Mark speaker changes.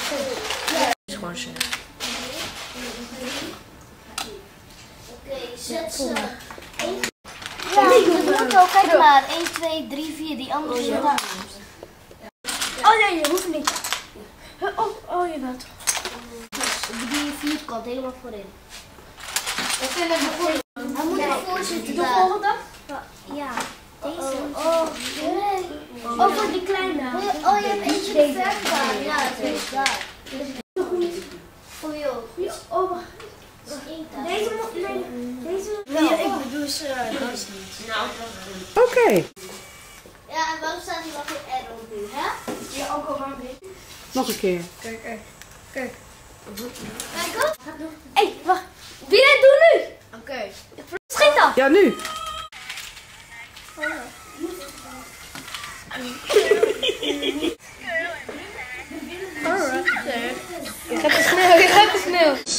Speaker 1: Schorsen.
Speaker 2: Oké, zet ze. Ja, dat moet ook. Kijk maar. 1, 2, 3, 4. Die andere zit daar.
Speaker 3: Oh nee, je hoeft niet. Oh, je bent.
Speaker 2: Die vierkant helemaal voorin.
Speaker 3: Dat vind ik begonnen.
Speaker 2: Hij moet ervoor zitten
Speaker 3: De
Speaker 2: daar.
Speaker 3: volgende?
Speaker 2: Ja. Deze.
Speaker 3: Oh, voor die kleine.
Speaker 2: Oh, je hebt eentje te ver gedaan. Ja, dat is daar. Oh joh.
Speaker 3: Oh, wacht. Deze moet. Nee, deze. Nee, ik bedoel ze. Dat is niet. Nou,
Speaker 4: Oké.
Speaker 2: Ja, en waarom staat hier nog een error nu, hè?
Speaker 3: Ja, ook al warm niet.
Speaker 4: Nog een keer.
Speaker 3: Kijk.
Speaker 2: Kijk op.
Speaker 3: Hé, wacht. Wie dit doen nu?
Speaker 2: Oké.
Speaker 3: Schiet dan.
Speaker 4: Ja, nu.
Speaker 3: Je gaat te snel,